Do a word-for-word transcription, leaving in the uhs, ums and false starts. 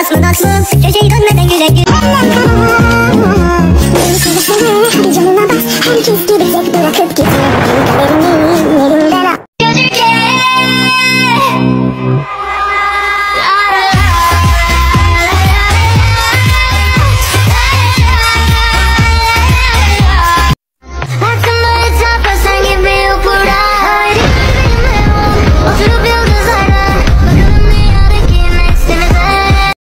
Dans mı dans mı köşeyi dönmeden güle güle. Bir canına bas herkes gibi tek bırakıp git.